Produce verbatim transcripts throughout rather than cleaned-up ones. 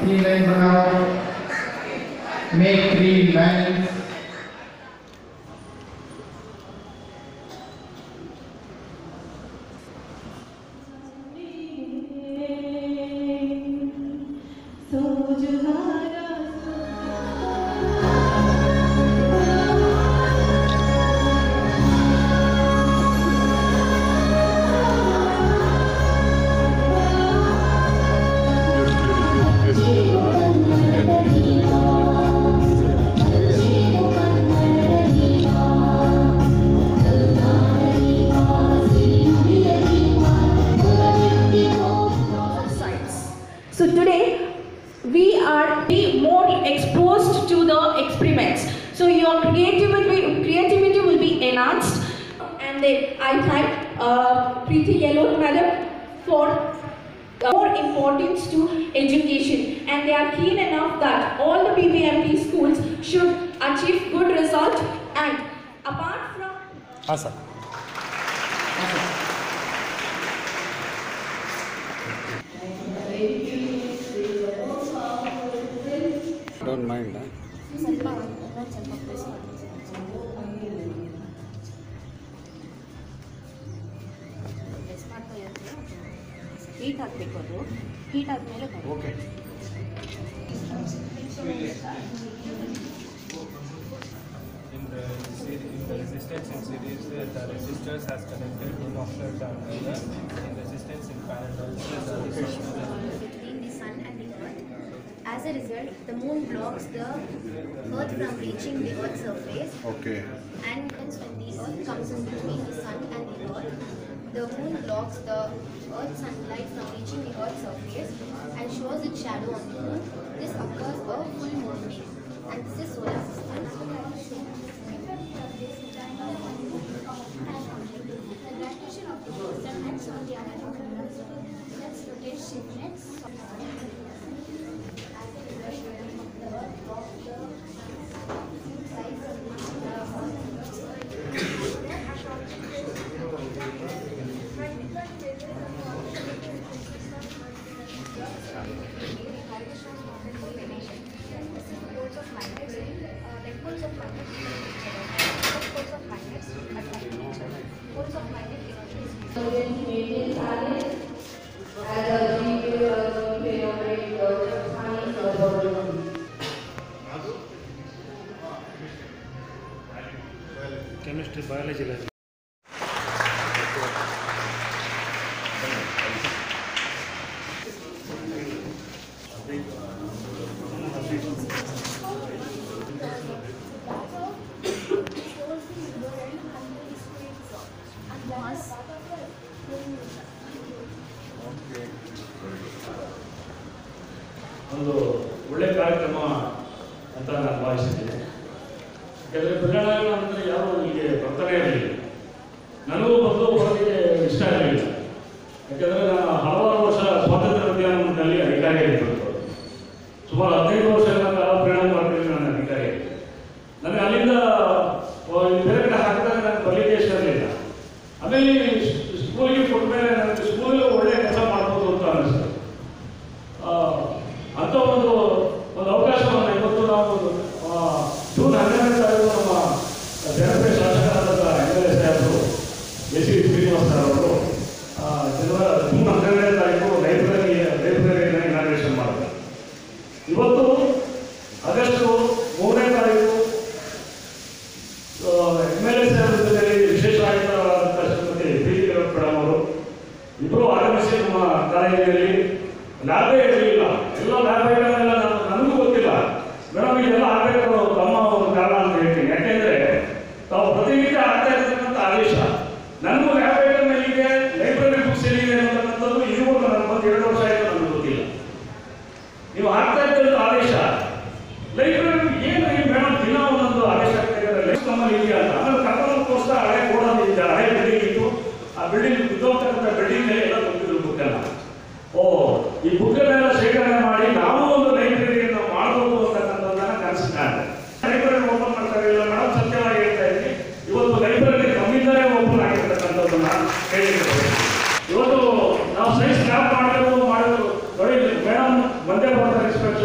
three lines बनाओ, make three lines. So today we are be more exposed to the experiments. So your creativity creativity will be enhanced. And then I thank uh, Preeti Yellow Madam for uh, more importance to education, and they are keen enough that all the B B M P schools should achieve good result. And apart from हाँ sir Don't mind. Heat ಆಗಬೇಕು ಅದು heat ಆದಮೇಲೆ Okay. In the, in the resistance in series, the resistors has connected one after the other. In resistance in parallel, the resistors between the sun and the earth. As a result, the moon blocks the earth from reaching the earth's surface. Okay. And hence when the earth comes in between the sun and the earth, the moon blocks the earth's sunlight from reaching the earth's surface and shows its shadow on the moon. This occurs a full moon day, and this is solar system. The gravitation of the system acts on the atomic let's rotate shift next. Chemistry, biology. ಒಂದು ಒಳ್ಳೆ ಕಾರ್ಯಕ್ರಮ ಅಂತ ನಾನು ಭಾವಿಸಿದ್ದೇನೆ. ಯಾಕಂದರೆ ಪ್ರಯಾಣ ಅಂದರೆ ಯಾರು ಇಲ್ಲಿಗೆ ಬರ್ತಾನೆ ಇರಲಿಲ್ಲ. ನನಗೂ ಬಂದು ಬರೋದಕ್ಕೆ ಇಷ್ಟ ಇರಲಿಲ್ಲ. ಯಾಕಂದರೆ ನಾನು ಹಲವಾರು ವರ್ಷ ಸ್ವಾತಂತ್ರ್ಯ ಉದ್ಯಾನವನದಲ್ಲಿ ಅಧಿಕಾರಿಯಾಗಿದ್ದು ಸುಮಾರು ಹದಿನೈದು ವರ್ಷಗಳ ಕಾಲ ಪ್ರಯಾಣ ಮಾಡ್ತೀನಿ ನಾನು ಅಧಿಕಾರಿ. ನನಗೆ ಅಲ್ಲಿಂದ ಬೇರೆ ಕಡೆ ಹಾಕಿದಾಗ ನನಗೆ ಬರಲಿಕ್ಕೆ ಇಷ್ಟ ಇರಲಿಲ್ಲ. ಆಮೇಲೆ ಸ್ಕೂಲಿಗೆ ಕೊಟ್ಟ ಮೇಲೆ ನನಗೆ ಸ್ಕೂಲಲ್ಲಿ ಒಳ್ಳೆಯ ಕೆಲಸ ಮಾಡ್ಬೋದು ಅಂತ ಅನ್ನಿಸ್ತು. ಅಂಥ ಒಂದು ಒಂದು ಅವಕಾಶವನ್ನು ಇವತ್ತು ನಾವು ಜೂನ್ ಹನ್ನೆರಡನೇ ತಾರೀಕು ನಮ್ಮ ಜನಪ್ರಿಯ ಶಾಸಕರಾದ ಎಮ್ ಎಲ್ ಎ ಸಾಹೇಬರು ಎ ಸಿ ಶ್ರೀನಿವಾಸ ಅವರು ಜನವರಿ ಜೂನ್ ಹನ್ನೆರಡನೇ ತಾರೀಕು ಲೈಬ್ರರಿ ಲೈಬ್ರರಿಯನ್ನು ಇನಾಗ್ರೇಷನ್ ಮಾಡ್ತಾರೆ. ಇವತ್ತು ಆಗಸ್ಟ್ ಮೂರನೇ ತಾರೀಕು ಎಮ್ ಎಲ್ ಎ ಸಾಹೇಬರ ಜೊತೆಯಲ್ಲಿ ವಿಶೇಷ ಆಯುಕ್ತರಾದಂಥ ಶ್ರೀಮತಿ ಪ್ರೀತಿ ಮೇಡಮ್ ಅವರು ಇಬ್ಬರು ಆಗಮಿಸಿ ನಮ್ಮ ಕಾಲೇಜಿನಲ್ಲಿ ಲ್ಯಾಬೇ ಇರಲಿಲ್ಲ. ಎಲ್ಲ ಲ್ಯಾಬ್ಗಳನ್ನೆಲ್ಲ ನನಗೂ ಗೊತ್ತಿಲ್ಲ. ಮೇಡಮ್ ಇದೆಲ್ಲ ಆಗಬೇಕು ತಮ್ಮ ಒಂದು ಕಾರಣ ಅಂತ ಹೇಳ್ತೀನಿ. ಯಾಕೆಂದರೆ ತಾವು ಪ್ರತಿನಿತ್ಯ ಆಗ್ತಾ ಇರ್ತಕ್ಕಂಥ ಆದೇಶ ನನಗೂ ಲ್ಯಾಬ್ರೇಟರ್ ಮೇಲಿದೆ, ಲೈಬ್ರರಿ ಬುಕ್ಸ್ ಎಲ್ಲಿದೆ ಅಂತಕ್ಕಂಥದ್ದು ಇದುವರೆಗೂ ನನಗೆ ಬಂದು ಎರಡು ವರ್ಷ ಆಯಿತು ನನಗೆ ಗೊತ್ತಿಲ್ಲ. ನೀವು ಆಗ್ತಾ ಇದ್ದಂಥ ಆದೇಶ ಲೈಬ್ರರಿ ಏನು ಮೇಡಮ್ ದಿನ ಒಂದೊಂದು ಆದೇಶ ಆಗ್ತಾ ಇದ್ದಾರೆ ನಮ್ಮಲ್ಲಿ ಇದೆಯಾ ಅಂತ. ಆಮೇಲೆ ಕರ್ಕೊಂಡೋಗೋಸ್ಕರ ಹಳೆ ಕೊಡೋದು ಹಳೆ ಬಿಲ್ಡಿಂಗ್ ಇತ್ತು. ಆ ಬಿಲ್ಡಿಂಗ್ ಬಿದ್ದೋಗ್ತಕ್ಕಂಥ ಬಿಲ್ಡಿಂಗ್ ಮೇಲೆ ಎಲ್ಲ ತುಂಬಿದ್ರು ಬುಕ್ಕನ್ನು. ಓ ಈ ಬುಕ್ಕನ್ನೆಲ್ಲ ಶೇಖರಣೆ ಮಾಡಿ ನಾವು ಒಂದು ಲೈಬ್ರರಿಯನ್ನು ಮಾಡಬೇಕು ಅಂತಕ್ಕಂಥದ್ದನ್ನ ಕನಸು ಕಾಣ್ತಾರೆ. ಲೈಬ್ರರಿ ಓಪನ್ ಮಾಡ್ತಾ ಇರಲಿಲ್ಲ ಮೇಡಮ್, ಸತ್ಯವಾಗಿ ಹೇಳ್ತಾ ಇದ್ದೀನಿ. ಇವತ್ತು ಲೈಬ್ರರಿ ನಮ್ಮಿಂದಲೇ ಓಪನ್ ಆಗಿರ್ತಕ್ಕಂಥದ್ದನ್ನ ಹೇಳಿರ್ತಾರೆ. ಇವತ್ತು ನಾವು ಸೈನ್ಸ್ ಲ್ಯಾಬ್ ಮಾಡಬೇಕು ಮಾಡಬೇಕು ನೋಡಿ ಮೇಡಮ್ ಬಂದೇ ಬರ್ತಾರೆ ಇನ್ಸ್ಪೆಕ್ಷನ್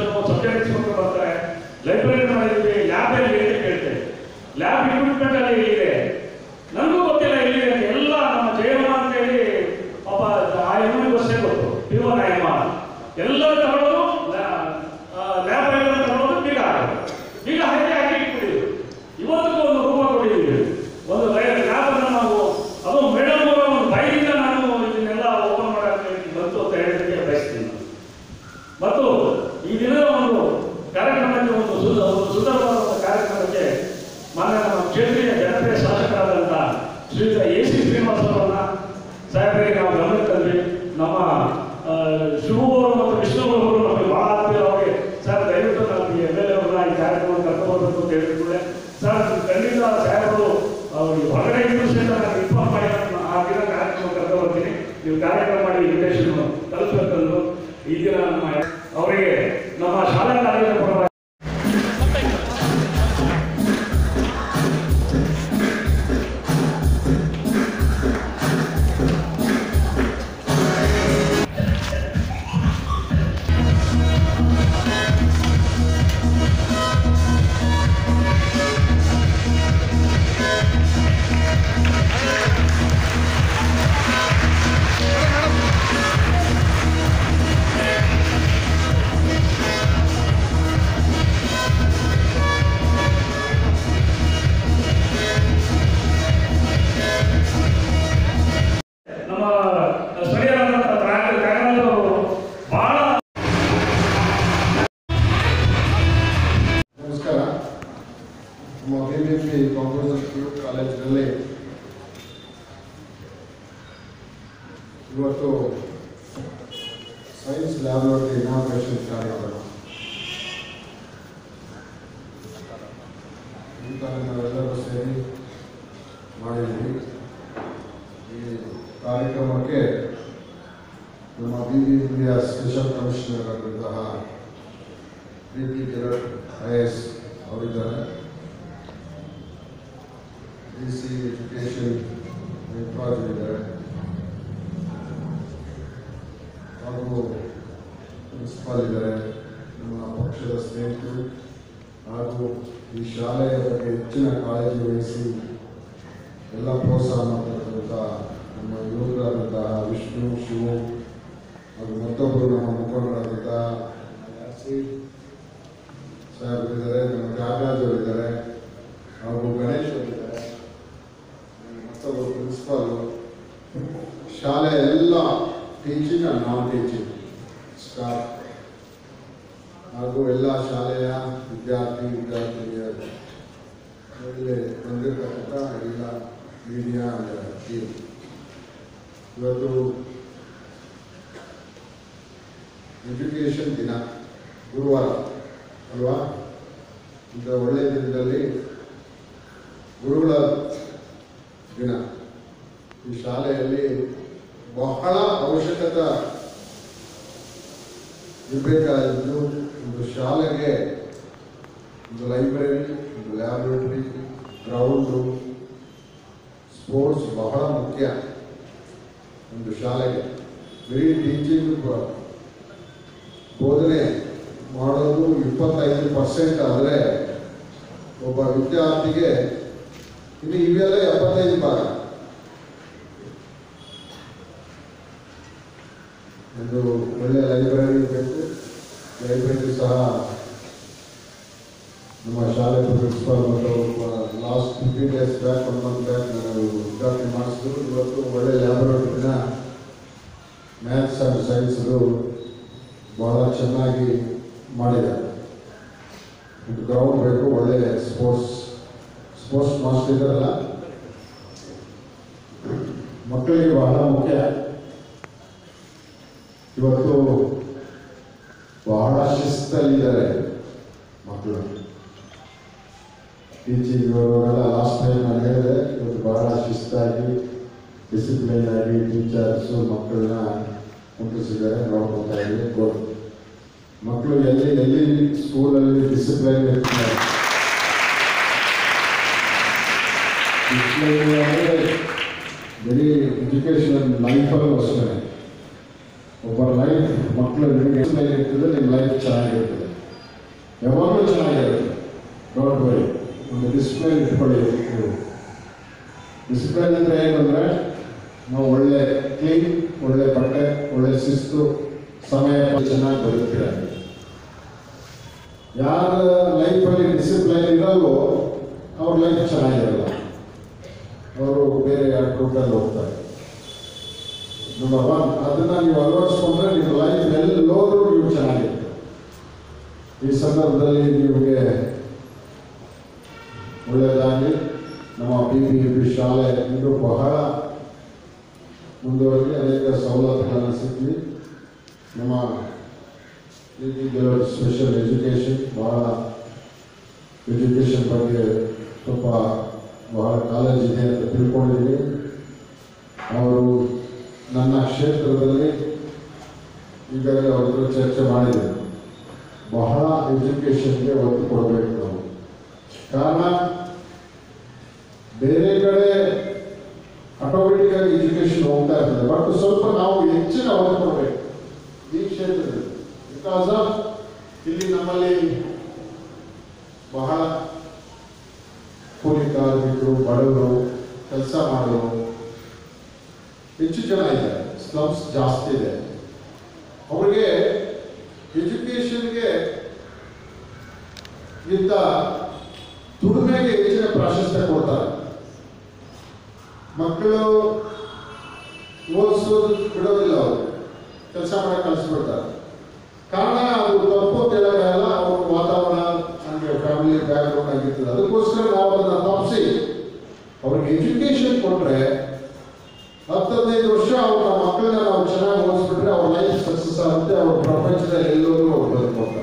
ಎಲ್ಲ ತಗೊಳ್ಳೋದು ಲ್ಯಾಬ್ ಐಟಮ್ ತಗೊಳ್ಳೋದು ಬೀಗ ಬೀಗ ಹಾಕಿ ಹಾಕಿ ಇಟ್ಬಿಟ್ಟಿದ್ರು. ಇವತ್ತಿಗೂ ಒಂದು ರೂಪ ಕೊಟ್ಟಿದ್ದೀವಿ. ಒಂದು ಲ್ಯಾಬನ್ನು ನಾವು ಅದು ಮೇಡಮ್ ಅವರ ಒಂದು ಬೈದಿಂದ ನಾನು ಇದನ್ನೆಲ್ಲ ಓಪನ್ ಮಾಡೋಕ್ಕೆ ಬಂತು ಅಂತ ಹೇಳೋದಕ್ಕೆ ಬಯಸ್ತೀನಿ. ಮತ್ತು ಈ ದಿನದ ಒಂದು ಕಾರ್ಯಕ್ರಮಕ್ಕೆ ಒಂದು ಸುಂದರ ಒಂದು ಸುಂದರವಾದ ಒಂದು ಕಾರ್ಯಕ್ರಮಕ್ಕೆ ಮಾನ್ಯ ನಮ್ಮ ಕ್ಷೇತ್ರೀಯ ಜನಪ್ರಿಯ ಶಾಸಕರಾದಂಥ ಶ್ರೀಯುತ ಎ ಸಿ ಶ್ರೀನಿವಾಸರವರನ್ನ ಸಾಹೇಬರಿಗೆ ನಾವು ಗಮನಕ್ಕೆ ತಂದ್ವಿ. ನಮ್ಮ ಶಿವು ಅವರು ಮತ್ತು ವಿಷ್ಣು ಅವರು ನಮಗೆ ಬಹಳ ಆಗ್ತಿಲ್ಲ. ಅವರಿಗೆ ಸರ್ ದಯವಿಟ್ಟು ನಮಗೆ ಎಮ್ ಎಲ್ ಎ ಅವ್ರನ್ನ ಈ ಕಾರ್ಯಕ್ರಮ ಕರ್ಕೊಬರ್ಬೇಕು ಅಂತ ಹೇಳಿದ್ರೆ ಸರ್ ಖಂಡಿತ ಸಾಹೇಬರು ಅವ್ರಿಗೆ ಹೊರಗಡೆ ಇನ್ವಿಟೇಷನ್ ನಾನು ಇನ್ಫಾರ್ಮ್ ಮಾಡಿ ಆ ದಿನ ಕಾರ್ಯಕ್ರಮ ಕರ್ಕೊಬರ್ತೀನಿ, ನೀವು ಕಾರ್ಯಕ್ರಮ ಮಾಡಿ ಇನ್ವಿಟೇಷನ್ ತಲುಪಬೇಕಂದ್ರು. ಈ ದಿನ ನಮ್ಮ ಅವರಿಗೆ ನಮ್ಮ ಶಾಲಾ ಕಾಲೇಜಿನ ಪರವಾಗಿ ಕಾಲೇಜಿನಲ್ಲಿ ಇವತ್ತು ಸೈನ್ಸ್ ಲ್ಯಾಬೊರೇಟರಿ ಇನಾಗ್ರೇಷನ್ ಕಾರ್ಯಕ್ರಮ ಇಂಥ ನಾವೆಲ್ಲರೂ ಸೇರಿ ಮಾಡಿದ್ದೀವಿ. ಈ ಕಾರ್ಯಕ್ರಮಕ್ಕೆ ನಮ್ಮ B B India special commissioner ಆಗಿರುವಂತಹ B P Girad I A S ಅವರಿದ್ದಾರೆ. ಡಿ ಸಿ ಎಜುಕೇಷನ್ ಇನ್ಚಾರ್ಜ್ ಇದ್ದಾರೆ ಹಾಗೂ ಪ್ರಿನ್ಸಿಪಾಲ್ ಇದ್ದಾರೆ. ನಮ್ಮ ಪಕ್ಷದ ಸ್ನೇಹಿತರು ಹಾಗೂ ಈ ಶಾಲೆಯ ಬಗ್ಗೆ ಹೆಚ್ಚಿನ ಕಾಳಜಿ ವಹಿಸಿ ಎಲ್ಲ ಪ್ರೋತ್ಸಾಹ ಮಾಡತಕ್ಕಂಥ ನಮ್ಮ ಯುವಕರಾದಂತಹ ವಿಷ್ಣು ಶಿವು ಹಾಗೂ ಮತ್ತೊಬ್ಬರು ನಮ್ಮ ಮುಖಂಡರಾದಂತಹ ಸಾಹೇಬರಿದ್ದಾರೆ, ನಮ್ಮ ತ್ಯಾಗರಾಜ್ ಅವರಿದ್ದಾರೆ ಹಾಗೂ ಗಣೇಶ್ ಅವರಿದ್ದಾರೆ, ಮತ್ತೊಬ್ಬರು ಪ್ರಿನ್ಸಿಪಾಲು, ಶಾಲೆಯ ಎಲ್ಲ teaching and non teaching staff ಹಾಗೂ ಎಲ್ಲ ಶಾಲೆಯ ವಿದ್ಯಾರ್ಥಿ ವಿದ್ಯಾರ್ಥಿನಿಯರು ಮೇಲೆ ಬಂದಿರತಕ್ಕಂಥ ಎಲ್ಲ ಮೀಡಿಯಾ ಟೀಮ್. ಇವತ್ತು ಎಜುಕೇಷನ್ ದಿನ ಗುರುವಾರ ಅಲ್ವಾ? ಇಂಥ ಒಳ್ಳೆಯ ದಿನದಲ್ಲಿ ಗುರುಗಳ ದಿನ ಈ ಶಾಲೆಯಲ್ಲಿ ಬಹಳ ಅವಶ್ಯಕತೆ ಇರಬೇಕಾಗಿದ್ದು ಒಂದು ಶಾಲೆಗೆ ಒಂದು ಲೈಬ್ರರಿ, ಒಂದು ಲ್ಯಾಬ್ರೇಟರಿ, ಗ್ರೌಂಡು, ಸ್ಪೋರ್ಟ್ಸ್ ಬಹಳ ಮುಖ್ಯ ಒಂದು ಶಾಲೆಗೆ. ಬರೀ ಟೀಚಿಂಗ್ ಬೋಧನೆ ಮಾಡೋದು ಇಪ್ಪತ್ತೈದು ಪರ್ಸೆಂಟ್ ಆದರೆ ಒಬ್ಬ ವಿದ್ಯಾರ್ಥಿಗೆ ಇನ್ನು ಇವೆಲ್ಲ ಎಪ್ಪತ್ತೈದು ಭಾಗ. ಒಂದು ಒಳ್ಳೆಯ ಲೈಬ್ರರಿ ಬೇಕು. ಲೈಬ್ರರಿ ಸಹ ನಮ್ಮ ಶಾಲೆ ಪ್ರಿನ್ಸಿಪಾಲ್ ಮತ್ತು last fifteen days back one month back ನಾನು ಉದ್ಘಾಟನೆ ಮಾಡಿಸಿದ್ರು. ಇವತ್ತು ಒಳ್ಳೆಯ ಲ್ಯಾಬ್ರೇಟರಿನ ಮ್ಯಾಥ್ಸ್ ಆ್ಯಂಡ್ ಸೈನ್ಸ್ದು ಬಹಳ ಚೆನ್ನಾಗಿ ಮಾಡಿದ್ದಾರೆ. ಒಂದು ಗ್ರೌಂಡ್ ಬೇಕು, ಒಳ್ಳೆಯ ಸ್ಪೋರ್ಟ್ಸ್ ಸ್ಪೋರ್ಟ್ಸ್ ಮಾಸ್ಟರ್ ಇದ್ದಾರಲ್ಲ, ಮಕ್ಕಳಿಗೆ ಬಹಳ ಮುಖ್ಯ. ಇವತ್ತು ಬಹಳ ಶಿಸ್ತಲ್ಲಿದ್ದಾರೆ ಮಕ್ಕಳು. ಟೀಚಿಂಗ್ ಅವರೆಲ್ಲ ಲಾಸ್ಟ್ ಟೈಮ್ ನಾನು ಹೇಳಿದೆ, ಇವತ್ತು ಬಹಳ ಶಿಸ್ತಾಗಿ ಡಿಸಿಪ್ಲೈನ್ ಆಗಿ ಟೀಚರ್ಸು ಮಕ್ಕಳನ್ನ ಮುಟ್ಟಿಸಿದ್ದಾರೆ. ನೋಡ್ಕೊತಾ ಇದ್ದೀವಿ. ಮಕ್ಕಳು ಎಲ್ಲಿ ಎಲ್ಲಿ ಸ್ಕೂಲಲ್ಲಿ ಡಿಸಿಪ್ಲೈನ್ ಇರ್ತಾರೆ. ಡಿಸಿಪ್ಲೈನ್ ಅಂದರೆ ಬರೀ ಎಜುಕೇಷನ್ ಲೈಫಲ್ಲೂ ಅಷ್ಟೇ. ಒಬ್ಬ ಲೈಫ್ ಮಕ್ಕಳು ನಿಮಗೆ ಡಿಸಿಪ್ಲೈನ್ ಇರ್ತದೆ, ನಿಮ್ಮ ಲೈಫ್ ಚೆನ್ನಾಗಿರ್ತದೆ, ಯಾವಾಗಲೂ ಚೆನ್ನಾಗಿರುತ್ತೆ. ಡೋಂಟ್ ವರಿ, ಒಂದು ಡಿಸಿಪ್ಲೈನ್ ಇಟ್ಕೊಳ್ಳಿ. ಡಿಸಿಪ್ಲೈನ್ ಅಂದರೆ ಏನಂದರೆ ನಾವು ಒಳ್ಳೆ ಕ್ಲೀನ್, ಒಳ್ಳೆ ಬಟ್ಟೆ, ಒಳ್ಳೆ ಶಿಸ್ತು, ಸಮಯ ಚೆನ್ನಾಗಿ ಬದುಕ್ತಿದ್ದಾರೆ. ಯಾರ ಲೈಫಲ್ಲಿ ಡಿಸಿಪ್ಲೈನ್ ಇರಲ್ವೋ ಅವ್ರ ಲೈಫ್ ಚೆನ್ನಾಗಿರಲ್ಲ, ಅವರು ಬೇರೆ ಎರಡು ರೂಟಲ್ಲಿ ಹೋಗ್ತಾರೆ. ನಂಬರ್ ಒನ್, ಅದನ್ನು ನೀವು ಅಳವಡಿಸ್ಕೊಂಡ್ರೆ ನಿಮ್ಮ ಲೈಫ್ ಎಲ್ಲೋದ್ರೂ ನೀವು ಚೆನ್ನಾಗಿರ್ತೀರಿ. ಈ ಸಂದರ್ಭದಲ್ಲಿ ನಿಮಗೆ ಒಳ್ಳೆಯದಾಗಲಿ. ನಮ್ಮ ಬಿ ಬಿ ಎಂ ಪಿ ಶಾಲೆ ಇನ್ನೂ ಬಹಳ ಮುಂದುವರೆಗೆ ಅನೇಕ ಸವಲತ್ತುಗಳನ್ನು ಸಿಕ್ಕಲಿ. ನಮ್ಮ ಸ್ಪೆಷಲ್ ಎಜುಕೇಷನ್ ಬಹಳ ಎಜುಕೇಷನ್ ಬಗ್ಗೆ ಸ್ವಲ್ಪ ಬಹಳ ಕಾಲೇಜ್ ಇದೆ ಅಂತ ತಿಳ್ಕೊಂಡಿದ್ದೀನಿ. ಅವರು ನನ್ನ ಕ್ಷೇತ್ರದಲ್ಲಿ ಈಗಾಗಲೇ ಅವ್ರ ಹತ್ರ ಚರ್ಚೆ ಮಾಡಿದ್ದಾರೆ. ಬಹಳ ಎಜುಕೇಷನ್ಗೆ ಒತ್ತು ಕೊಡಬೇಕು ನಾವು. ಕಾರಣ ಬೇರೆ ಕಡೆ ಆಟೋಮೆಟಿಕ್ ಆಗಿ ಎಜುಕೇಷನ್ ಹೋಗ್ತಾ ಇರ್ತದೆ, ಬಟ್ ಸ್ವಲ್ಪ ನಾವು ಹೆಚ್ಚಿನ ಒತ್ತು ಕೊಡಬೇಕು ಈ ಕ್ಷೇತ್ರದಲ್ಲಿ. ಬಿಕಾಸ್ ಆಫ್ ಇಲ್ಲಿ ನಮ್ಮಲ್ಲಿ ಬಹಳ ಕೂಲಿ ಕಾರ್ಮಿಕರು, ಬಡವರು, ಕೆಲಸ ಮಾಡೋರು ಹೆಚ್ಚು ಜನ ಇದ್ದಾರೆ. ಸ್ಲಮ್ಸ್ ಜಾಸ್ತಿ ಇದೆ. ಅವರಿಗೆ ಎಜುಕೇಷನ್ಗೆ ಇಂಥ ದುಡಿಮೆಗೆ ಹೆಚ್ಚಿನ ಪ್ರಾಶಸ್ತ್ಯ ಕೊಡ್ತಾರೆ. ಮಕ್ಕಳು ಓದಿಸೋದು ಬಿಡೋದಿಲ್ಲ, ಅವರು ಕೆಲಸ ಮಾಡಕ್ಕೆ ಕಲಿಸ್ಬಿಡ್ತಾರೆ. ಕಾರಣ ಅದು ತಪ್ಪು ಅಂತ ಹೇಳೋಕ್ಕಾಗಲ್ಲ, ಅವ್ರ ವಾತಾವರಣ ನಮಗೆ ಫ್ಯಾಮಿಲಿ ಬ್ಯಾಕ್ಗ್ರೌಂಡ್ ಆಗಿರ್ತದೆ. ಅದಕ್ಕೋಸ್ಕರ ನಾವು ಅದನ್ನು ತಪ್ಪಿಸಿ ಅವ್ರಿಗೆ ಎಜುಕೇಷನ್ ಕೊಟ್ಟರೆ ಹತ್ತು ಹದಿನೈದು ವರ್ಷ ಅವ್ರ ಮಕ್ಕಳನ್ನ ನಾವು ಚೆನ್ನಾಗಿ ಓದಿಸ್ಬಿಟ್ರೆ ಅವ್ರ ಲೈಫ್ ಸಕ್ಸಸ್ ಆಗುತ್ತೆ. ಅವ್ರ ಪ್ರಪಂಚದಲ್ಲಿ ಎಲ್ಲರೂ ಅವ್ರು ಬದುಕೊಳ್ತಾರೆ.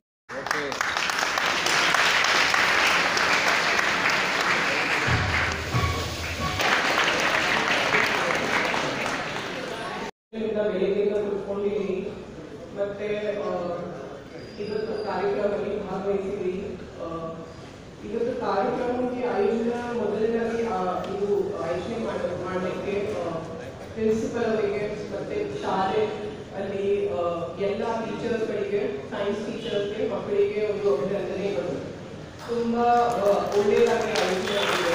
ಬೆಳಗ್ಗೆಯಿಂದ ಕುತ್ಕೊಂಡಿದ್ದೀನಿ. ಮತ್ತೆ ಇವತ್ತು ಕಾರ್ಯಕ್ರಮದಲ್ಲಿ ಭಾಗವಹಿಸಿದ್ವಿ. ಇವತ್ತು ಕಾರ್ಯಕ್ರಮಕ್ಕೆ ಆಯೋಜನೆ ಮೊದಲನೇದಾಗಿ ಇದು ಆಯೋಜನೆ ಮಾಡಲಿಕ್ಕೆ ಪ್ರಿನ್ಸಿಪಲ್ ಅವರಿಗೆ ಮತ್ತೆ ಶಾಲೆ ಅಲ್ಲಿ ಎಲ್ಲ ಟೀಚರ್ಸ್ಗಳಿಗೆ, ಸೈನ್ಸ್ ಟೀಚರ್ಸ್ಗೆ, ಮಕ್ಕಳಿಗೆ ಒಂದು ಅಭಿನಂದನೆಗಳು. ತುಂಬ ಒಳ್ಳೆಯದಾಗಿ ಆಯೋಜನೆ ಆಗಿದೆ.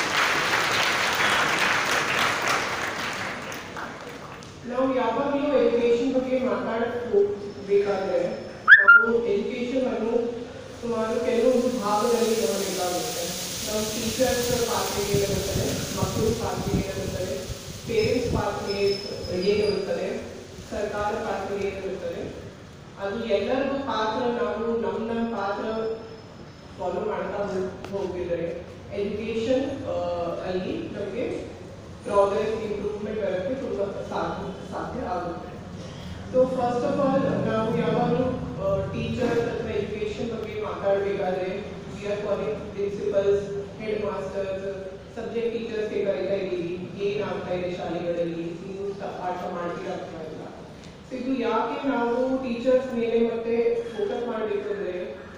ನಾವು ಯಾವಾಗಲೂ ಎಜುಕೇಶನ್ ಬಗ್ಗೆ ಮಾತಾಡಕ್ಕೆ ಹೋಗಬೇಕಾದ್ರೆ ನಾವು ಎಜುಕೇಶನ್ ಅನ್ನು ಸುಮಾರು ಕೆಲವೊಂದು ಭಾಗದಲ್ಲಿ ನೋಡಬೇಕಾಗುತ್ತೆ. ನಾವು ಟೀಚರ್ಸ್ ಪಾತ್ರ ಏನಿರುತ್ತದೆ, ಮಕ್ಕಳ ಪಾತ್ರ ಏನಿರುತ್ತದೆ, ಪೇರೆಂಟ್ಸ್ ಪಾತ್ರ ಏನಿರುತ್ತದೆ, ಸರ್ಕಾರ ಪಾತ್ರ ಏನಿರುತ್ತದೆ, ಅದು ಎಲ್ಲರಿಗೂ ಪಾತ್ರ ನಾವು ನಮ್ಮ ನಮ್ಮ ಪಾತ್ರ ಫಾಲೋ ಮಾಡ್ತಾ ಹೋಗಿದ್ರೆ ಎಜುಕೇಶನ್ ಅಲ್ಲಿ ನಮಗೆ ಪ್ರೋಗ್ರೆಸ್, ಇಂಪ್ರೂವ್ಮೆಂಟ್ ಬರೋಕ್ಕೆ ತುಂಬ ಸಾಧ್ಯ ಸಾಧ್ಯ ಆಗುತ್ತೆ. ಸೊ ಫಸ್ಟ್ ಆಫ್ ಆಲ್ ನಾವು ಯಾವಾಗಲೂ ಟೀಚರ್ಸ್ ಅಥವಾ ಎಜುಕೇಶನ್ ಬಗ್ಗೆ ಮಾತಾಡಬೇಕಾದ್ರೆ we are calling principals, head masters, subject ಟೀಚರ್ಸ್ಗೆ ಕರೀತಾ ಇದ್ದೀವಿ. ಏನಾಗ್ತಾ ಇದೆ ಶಾಲೆಗಳಲ್ಲಿ, ನೀವು ಪಾಠ ಮಾಡ್ತೀರಾ ಅಥವಾ ಇಲ್ಲ. ಸೊ ಇದು ಯಾಕೆ ನಾವು ಟೀಚರ್ಸ್ ಮೇಲೆ ಮತ್ತೆ ಫೋಕಸ್ ಮಾಡಬೇಕಂದ್ರೆ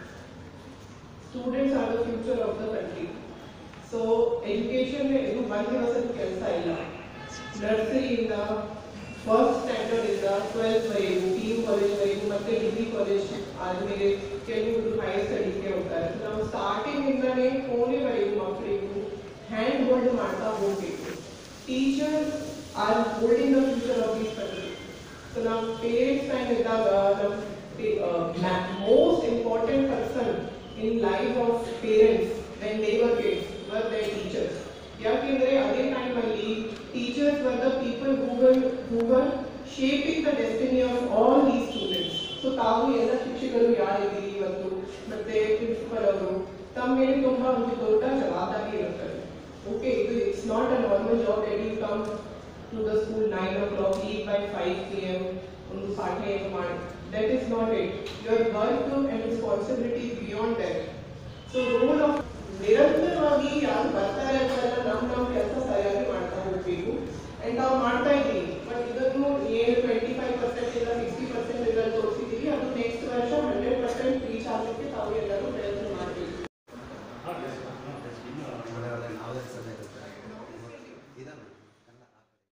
students are the future of the country. So education ಇದು ಒಂದು ದಿವಸದ ಕೆಲಸ ಇಲ್ಲ. ನರ್ಸರಿಯಿಂದ ಫಸ್ಟ್ ಸ್ಟ್ಯಾಂಡರ್ಡ್ ಇಂದ ಟ್ವೆಲ್ತ್ ವರೆಗೂ, ಪಿ ಯು ಕಾಲೇಜ್ ವರೆಗೂ, ಮತ್ತೆ ಡಿಗ್ರಿ ಕಾಲೇಜ್ ಆದಮೇಲೆ ಕೆಲವರು ಹೈಯರ್ ಸ್ಟಡೀಸ್ಗೆ ಹೋಗ್ತಾರೆ. ನಾವು ಸ್ಟಾರ್ಟಿಂಗ್ ಇಂದಾನೇ ಕೊನೆವರೆಗೂ ಮಕ್ಕಳಿಗೂ ಹ್ಯಾಂಡ್ ಹೋಲ್ಡ್ ಮಾಡ್ತಾ ಹೋಗ್ಬೇಕು. Teachers are holding the future of this country. So ನಾವು ಪೇರೆಂಟ್ಸ್ ಟೈಮ್ ಇದ್ದಾಗ ನಮ್ಮ most important person in life of parents when they were kids were their teachers. ಯಾಕೆಂದ್ರೆ ಅದೇ ಟೈಮಲ್ಲಿ teachers were the people who were who were shaping the destiny of all these students. So ತಾವು ಎಲ್ಲ ಶಿಕ್ಷಕರು ಯಾರಿದ್ದೀರಿ ಇವತ್ತು ಮತ್ತೆ ಪ್ರಿನ್ಸಿಪಲ್ ಅವರು ತಮ್ಮ ಮೇಲೆ ತುಂಬಾ ಒಂದು ದೊಡ್ಡ ಜವಾಬ್ದಾರಿ ಇರುತ್ತದೆ. ಓಕೆ, ಇದು it's not a normal job that you come to the school nine o'clock, leave by five P M, ಒಂದು ಪಾಠ ಏನು ಮಾಡಿ. That is not it. Your work and responsibility beyond that. So role of ನಿರಂತರವಾಗಿ ಯಾರು ಬರ್ತಾರೆ ಅಂತ ನಮ್ಮ ನಮ್ಮ ಕೆಲಸ ಸರಿಯಾಗಿ ಮಾಡ್ತಾ ಹೋಗ್ಬೇಕು. ಅಂಡ್ ನಾವು ಮಾಡ್ತಾ